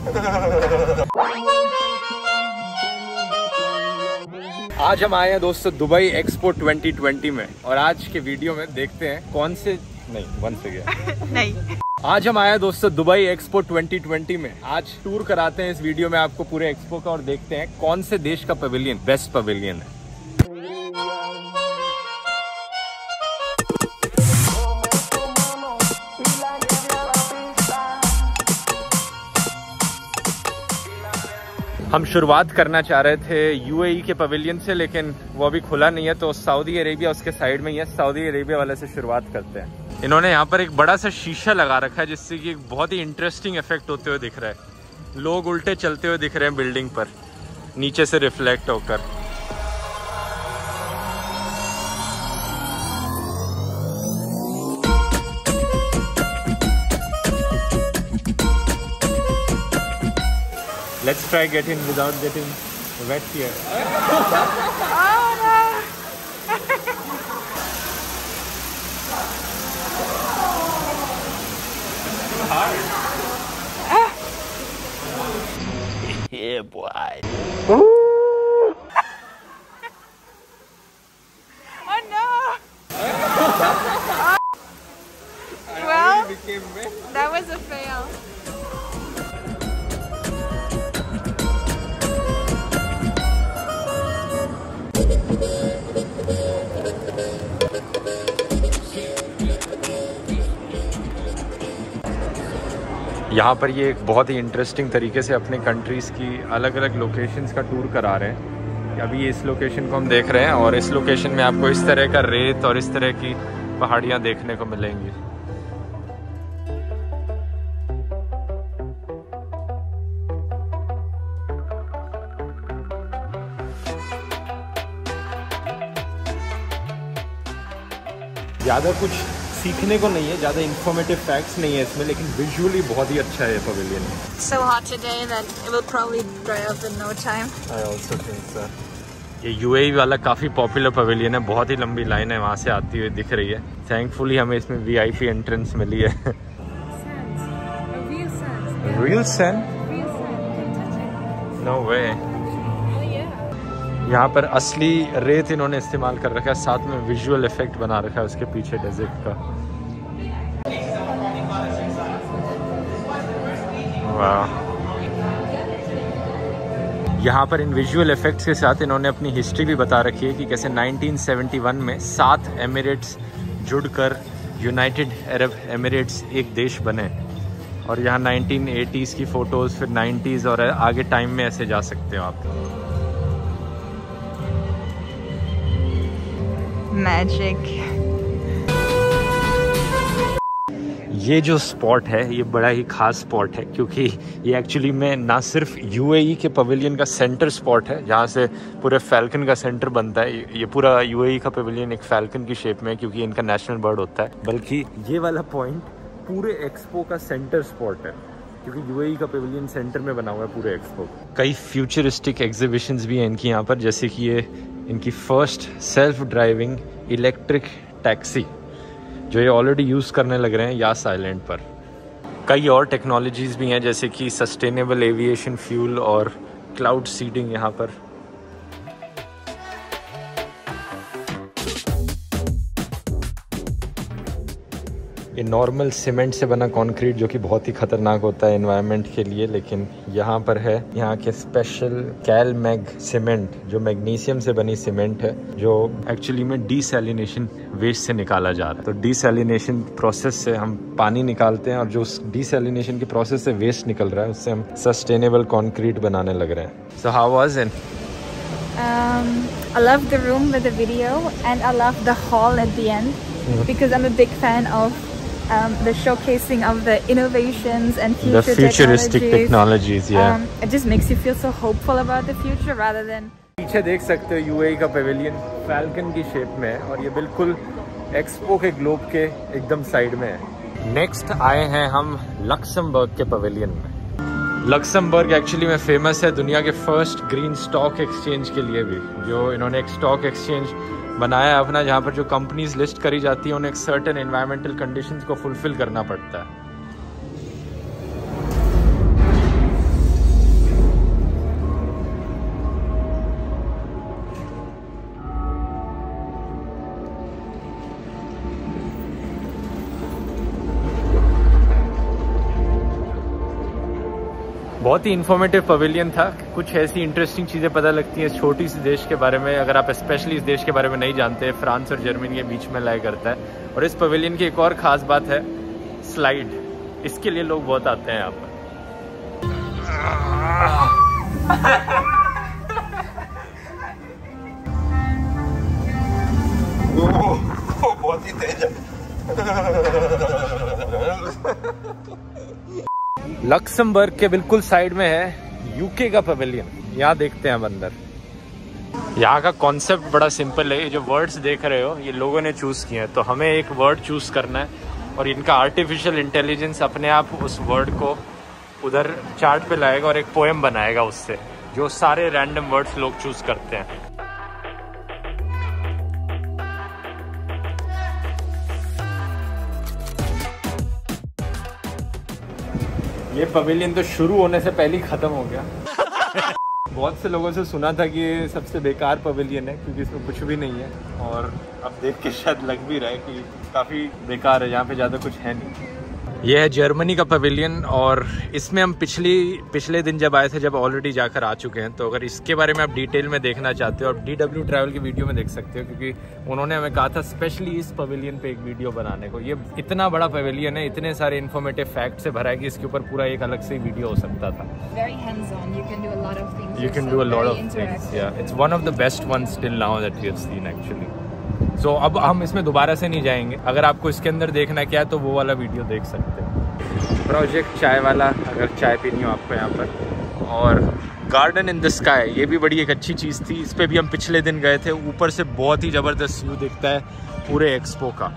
आज हम आए हैं दोस्तों दुबई एक्सपो 2020 में, और आज के वीडियो में देखते हैं कौन से नहीं आज हम आए हैं दोस्तों दुबई एक्सपो 2020 में। आज टूर कराते हैं इस वीडियो में आपको पूरे एक्सपो का, और देखते हैं कौन से देश का पवेलियन बेस्ट पवेलियन है। हम शुरुआत करना चाह रहे थे यूएई के पवेलियन से, लेकिन वो अभी खुला नहीं है, तो सऊदी अरेबिया उसके साइड में ही है। सऊदी अरेबिया वाले से शुरुआत करते हैं। इन्होंने यहाँ पर एक बड़ा सा शीशा लगा रखा है, जिससे कि एक बहुत ही इंटरेस्टिंग इफेक्ट होते हुए दिख रहा है। लोग उल्टे चलते हुए दिख रहे हैं बिल्डिंग पर, नीचे से रिफ्लेक्ट होकर। Let's try get in without getting wet here. Oh no! Too hard. Yeah, boy. Oh no! Well, that was a fail. यहाँ पर ये एक बहुत ही इंटरेस्टिंग तरीके से अपने कंट्रीज़ की अलग अलग लोकेशंस का टूर करा रहे हैं। अभी इस लोकेशन को हम देख रहे हैं, और इस लोकेशन में आपको इस तरह का रेत और इस तरह की पहाड़ियाँ देखने को मिलेंगी। ज़्यादा कुछ सीखने को नहीं है, ज़्यादा इन्फॉर्मेटिव फैक्ट्स नहीं है इसमें, लेकिन विजुअली बहुत ही अच्छा है pavilion. So hot today that it will probably dry up in no time. I also think so. ये यूएई वाला काफ़ी पॉपुलर पवेलियन है, बहुत ही लंबी लाइन है वहाँ से आती हुई दिख रही है। थैंकफुली हमें इसमें वीआईपी एंट्रेंस मिली है। Real sand? No way. यहाँ पर असली रेत इन्होंने इस्तेमाल कर रखा है, साथ में विजुअल इफेक्ट बना रखा है उसके पीछे डेजर्ट का। वाह। यहाँ पर इन विजुअल इफेक्ट्स के साथ इन्होंने अपनी हिस्ट्री भी बता रखी है कि कैसे 1971 में 7 एमिरेट्स जुड़कर यूनाइटेड अरब एमिरेट्स एक देश बने, और यहाँ 1980s की फ़ोटोज़, फिर 90s और आगे टाइम में ऐसे जा सकते हो आप। Magic. ये जो स्पॉट है ये बड़ा ही खास स्पॉट है, क्योंकि ये एक्चुअली में ना सिर्फ यूएई के पवेलियन का सेंटर स्पॉट है जहाँ से पूरे फैल्कन का सेंटर बनता है। ये पूरा यूएई का पवेलियन एक फैल्कन की शेप में है, क्योंकि इनका नेशनल बर्ड होता है, बल्कि ये वाला पॉइंट पूरे एक्सपो का सेंटर स्पॉट है, क्योंकि यूएई का पवेलियन सेंटर में बना हुआ है पूरे एक्सपो। कई फ्यूचरिस्टिक एग्जीबिशंस भी हैं इनकी यहाँ पर, जैसे कि ये इनकी first self driving electric taxi, जो ये ऑलरेडी यूज़ करने लग रहे हैं यास आइलैंड पर। कई और टेक्नोलॉजीज़ भी हैं, जैसे कि सस्टेनेबल एविएशन फ्यूल और क्लाउड सीडिंग यहाँ पर। ये नॉर्मल सीमेंट से बना कंक्रीट, जो कि बहुत ही खतरनाक होता है एनवायरनमेंट के लिए, लेकिन यहाँ पर है यहाँ के स्पेशल कैलमैग सीमेंट, जो मैग्नीशियम से बनी सीमेंट है, जो एक्चुअली में डीसैलिनेशन वेस्ट से निकाला जा रहा है। तो डीसैलिनेशन प्रोसेस से हम पानी निकालते हैं, और जो डीसैलिनेशन के प्रोसेस से वेस्ट निकल रहा है उससे हम सस्टेनेबल कंक्रीट बनाने लग रहे हैं। So how was it? I love the room with the video, and I love the hall at the end, because I'm a big fan of the showcasing of the innovations and futuristic technologies. Yeah, it just makes you feel so hopeful about the future rather than. पीछे देख सकते हो UAE का pavilion falcon की shape में है, और ये बिल्कुल एक्सपो के ग्लोब के एकदम साइड में है। नेक्स्ट आए हैं हम लक्समबर्ग के पवेलियन में। लक्समबर्ग एक्चुअली में फेमस है दुनिया के फर्स्ट ग्रीन स्टॉक एक्सचेंज के लिए भी, जो इन्होंने एक स्टॉक एक्सचेंज बनाया है अपना, जहाँ पर जो कंपनीज लिस्ट करी जाती है उन्हें एक सर्टेन एनवायरमेंटल कंडीशंस को फुलफिल करना पड़ता है। बहुत ही इन्फॉर्मेटिव पवेलियन था। कुछ ऐसी इंटरेस्टिंग चीज़ें पता लगती हैं छोटी सी देश के बारे में, अगर आप स्पेशली इस देश के बारे में नहीं जानते। फ्रांस और जर्मनी के बीच में लाया करता है। और इस पवेलियन की एक और ख़ास बात है स्लाइड, इसके लिए लोग बहुत आते हैं यहाँ पर। बहुत ही तेज है। लक्समबर्ग के बिल्कुल साइड में है यूके का पवेलियन। यहाँ देखते हैं अब अंदर। यहाँ का कॉन्सेप्ट बड़ा सिंपल है। ये जो वर्ड्स देख रहे हो ये लोगों ने चूज़ किए हैं, तो हमें एक वर्ड चूज़ करना है और इनका आर्टिफिशियल इंटेलिजेंस अपने आप उस वर्ड को उधर चार्ट पे लाएगा और एक पोएम बनाएगा उससे, जो सारे रैंडम वर्ड्स लोग चूज़ करते हैं। ये पवेलियन तो शुरू होने से पहले ही ख़त्म हो गया। बहुत से लोगों से सुना था कि ये सबसे बेकार पवेलियन है क्योंकि इसमें कुछ भी नहीं है, और अब देख के शायद लग भी रहा है कि काफ़ी बेकार है, यहाँ पे ज़्यादा कुछ है नहीं। ये है जर्मनी का पवेलियन और इसमें हम पिछले दिन जब आए थे, जब ऑलरेडी जाकर आ चुके हैं। तो अगर इसके बारे में आप डिटेल में देखना चाहते हो, आप DW ट्रैवल की वीडियो में देख सकते हो, क्योंकि उन्होंने हमें कहा था स्पेशली इस पवेलियन पे एक वीडियो बनाने को। ये इतना बड़ा पवेलियन है, इतने सारे इन्फॉर्मेटिव फैक्ट से भरा है कि इसके ऊपर पूरा एक अलग से वीडियो हो सकता था। You can do a lot of things. Yeah, it's one of the best ones till now that we have seen actually. So अब हम इसमें दोबारा से नहीं जाएंगे। अगर आपको इसके अंदर देखना क्या है तो वो वाला वीडियो देख सकते हैं। प्रोजेक्ट चाय वाला, अगर चाय पीनी हो आपको यहाँ पर। और गार्डन इन द स्काई, ये भी बड़ी एक अच्छी चीज़ थी। इस पर भी हम पिछले दिन गए थे। ऊपर से बहुत ही ज़बरदस्त व्यू दिखता है पूरे एक्सपो का।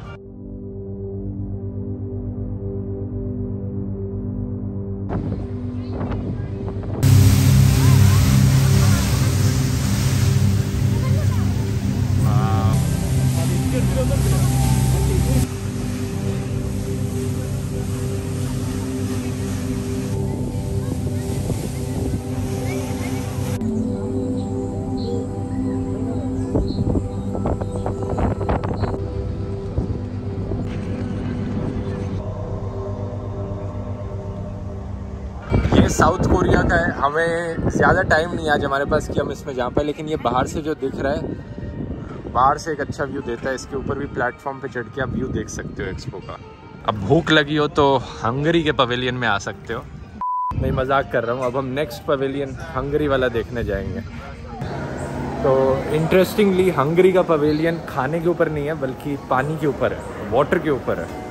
साउथ कोरिया का है। हमें ज़्यादा टाइम नहीं आज हमारे पास कि हम इसमें जा पाए, लेकिन ये बाहर से जो दिख रहा है, बाहर से एक अच्छा व्यू देता है। इसके ऊपर भी प्लेटफॉर्म पे चढ़ के आप व्यू देख सकते हो एक्सपो का। अब भूख लगी हो तो हंगरी के पवेलियन में आ सकते हो। नहीं, मजाक कर रहा हूँ। अब हम नेक्स्ट पवेलियन हंगरी वाला देखने जाएंगे। तो इंटरेस्टिंगली हंगरी का पवेलियन खाने के ऊपर नहीं है, बल्कि पानी के ऊपर है, वाटर के ऊपर है।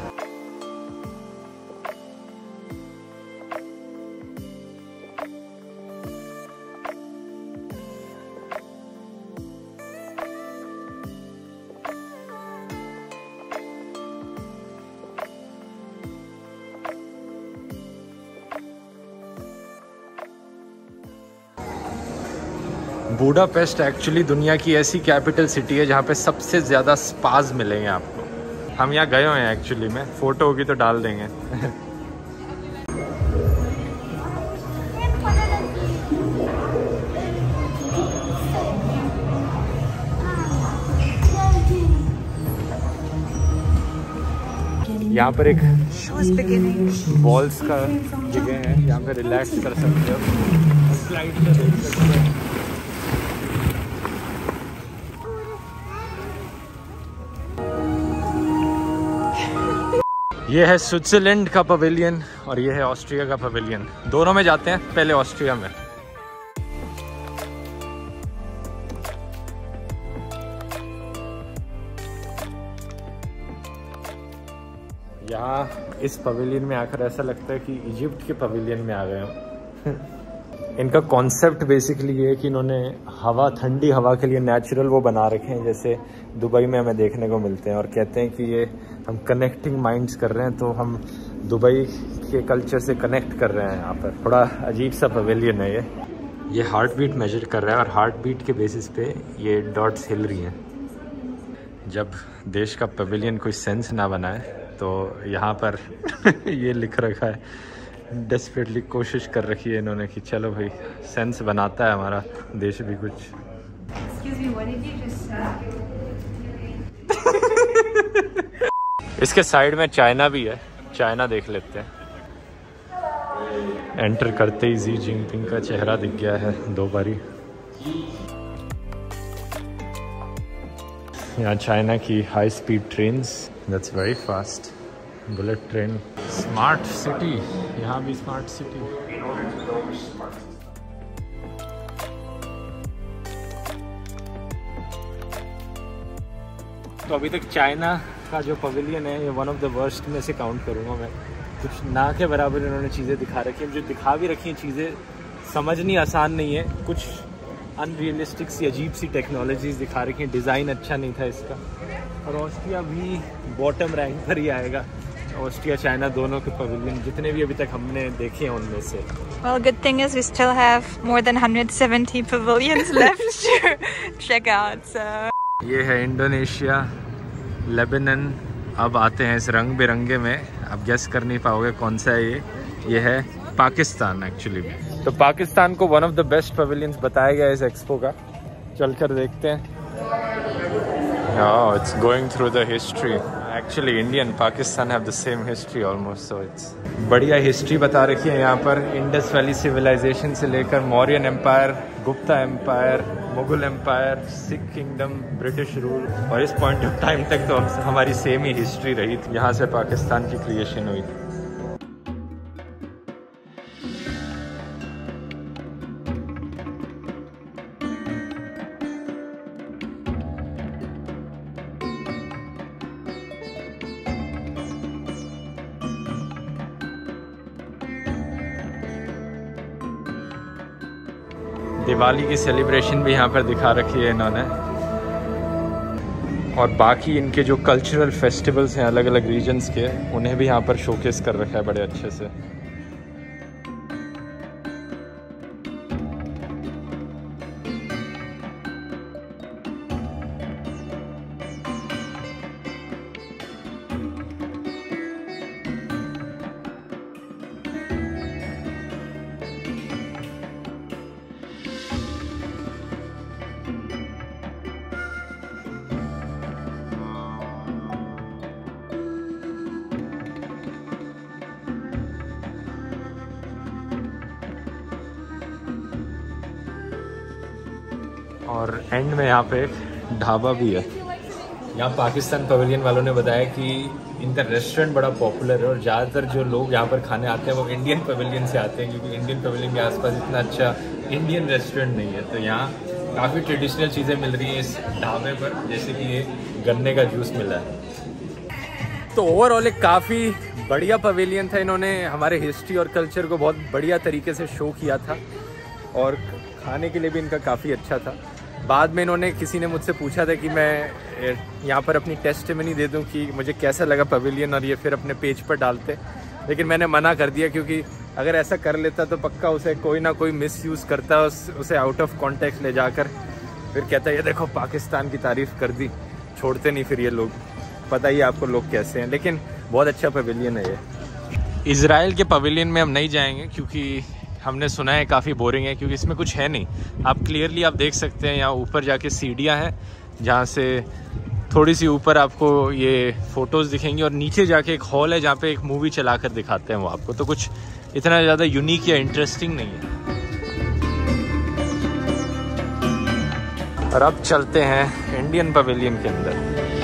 बुडापेस्ट एक्चुअली दुनिया की ऐसी कैपिटल सिटी है जहाँ पे सबसे ज़्यादा स्पाज मिलेंगे आपको। हम यहाँ गए हुए हैं एक्चुअली में, फ़ोटो होगी तो डाल देंगे। यहाँ पर एक बॉल्स का जगह है, यहाँ पे रिलैक्स कर सकते हो, स्लाइड से देख सकते हो। ये है स्विट्जरलैंड का पवेलियन और ये है ऑस्ट्रिया का पवेलियन। दोनों में जाते हैं, पहले ऑस्ट्रिया में। यहाँ इस पवेलियन में आकर ऐसा लगता है कि इजिप्ट के पवेलियन में आ गए हो। इनका कॉन्सेप्ट बेसिकली ये है कि इन्होंने हवा, ठंडी हवा के लिए नेचुरल वो बना रखे हैं, जैसे दुबई में हमें देखने को मिलते हैं। और कहते हैं कि ये हम कनेक्टिंग माइंड्स कर रहे हैं, तो हम दुबई के कल्चर से कनेक्ट कर रहे हैं। यहाँ पर थोड़ा अजीब सा पवेलियन है ये हार्ट बीट मेजर कर रहा है और हार्ट बीट के बेसिस पे ये डॉट्स हिल रही हैं। जब देश का पवेलियन कोई सेंस ना बनाए तो यहाँ पर ये लिख रखा है, डेस्परेटली कोशिश कर रखी है इन्होंने कि चलो भाई सेंस बनाता है हमारा देश भी कुछ। इसके साइड में चाइना भी है, चाइना देख लेते हैं। एंटर करते ही जी जिनपिंग का चेहरा दिख गया है 2 बारी। यहाँ चाइना की high speed trains, that's very fast, bullet train. Smart city, यहाँ भी स्मार्ट सिटी। तो अभी तक चाइना का जो पवेलियन है ये वन ऑफ द वर्स्ट में से काउंट करूँगा मैं। कुछ ना के बराबर इन्होंने चीज़ें दिखा रखी हैं, जो दिखा भी रखी हैं चीज़ें समझनी आसान नहीं है। कुछ अनरियलिस्टिक सी अजीब सी टेक्नोलॉजीज़ दिखा रखी हैं, डिज़ाइन अच्छा नहीं था इसका। और ऑस्ट्रिया भी बॉटम रैंक पर ही आएगा। ऑस्ट्रिया चाइना दोनों के पवेलियन जितने भी अभी तक हमने देखे हैं उनमें से। Well, good thing is we still have more than 170 pavilions left to check out. So ये है इंडोनेशिया, लेबनान। अब आते हैं इस रंग बिरंगे में, अब गेस कर नहीं पाओगे कौन सा है ये है पाकिस्तान एक्चुअली में। तो पाकिस्तान को one of the best pavilions बताया गया है इस एक्सपो का, चलकर देखते हैं। It's going through the history. Actually India and Pakistan have the same history almost, so it's बढ़िया हिस्ट्री बता रखी है यहाँ पर। इंडस वैली सिविलाइजेशन से लेकर Mauryan empire, Gupta empire, Mughal empire, Sikh kingdom, British rule, और इस पॉइंट ऑफ टाइम तक तो हमारी सेम ही हिस्ट्री रही थी। यहाँ से पाकिस्तान की क्रिएशन हुई थी। दिवाली की सेलिब्रेशन भी यहाँ पर दिखा रखी है इन्होंने, और बाकी इनके जो कल्चरल फेस्टिवल्स हैं अलग अलग रीजन्स के, उन्हें भी यहाँ पर शोकेस कर रखा है बड़े अच्छे से। और एंड में यहाँ पे एक ढाबा भी है। यहाँ पाकिस्तान पवेलियन वालों ने बताया कि इनका रेस्टोरेंट बड़ा पॉपुलर है, और ज़्यादातर जो लोग यहाँ पर खाने आते हैं वो इंडियन पवेलियन से आते हैं, क्योंकि इंडियन पवेलियन के आसपास इतना अच्छा इंडियन रेस्टोरेंट नहीं है। तो यहाँ काफ़ी ट्रेडिशनल चीज़ें मिल रही हैं इस ढाबे पर, जैसे कि ये गन्ने का जूस मिला है। तो ओवरऑल एक काफ़ी बढ़िया पवेलियन था। इन्होंने हमारे हिस्ट्री और कल्चर को बहुत बढ़िया तरीके से शो किया था, और खाने के लिए भी इनका काफ़ी अच्छा था। बाद में इन्होंने, किसी ने मुझसे पूछा था कि मैं यहाँ पर अपनी टेस्टिमनी दे दूँ कि मुझे कैसा लगा पवेलियन, और ये फिर अपने पेज पर डालते, लेकिन मैंने मना कर दिया, क्योंकि अगर ऐसा कर लेता तो पक्का उसे कोई ना कोई मिसयूज़ करता, उसे आउट ऑफ कॉन्टेक्स्ट ले जाकर फिर कहता ये देखो पाकिस्तान की तारीफ़ कर दी। छोड़ते नहीं फिर ये लोग, पता ही आपको लोग कैसे हैं। लेकिन बहुत अच्छा पवेलियन है ये। इज़राइल के पवेलियन में हम नहीं जाएंगे, क्योंकि हमने सुना है काफ़ी बोरिंग है, क्योंकि इसमें कुछ है नहीं। आप क्लियरली आप देख सकते हैं यहाँ ऊपर जाके सीढ़ियाँ हैं, जहाँ से थोड़ी सी ऊपर आपको ये फ़ोटोज़ दिखेंगी, और नीचे जाके एक हॉल है जहाँ पे एक मूवी चला कर दिखाते हैं वो आपको। तो कुछ इतना ज़्यादा यूनिक या इंटरेस्टिंग नहीं है। और अब चलते हैं इंडियन पवेलियन के अंदर।